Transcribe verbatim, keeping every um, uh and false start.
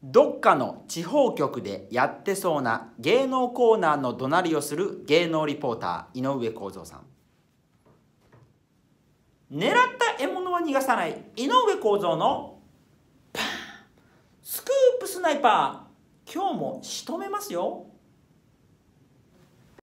どっかの地方局でやってそうな芸能コーナーの怒鳴りをする芸能リポーター井上公造さん。狙った獲物は逃がさない井上公造のパーンスクープスナイパー、今日も仕留めますよ。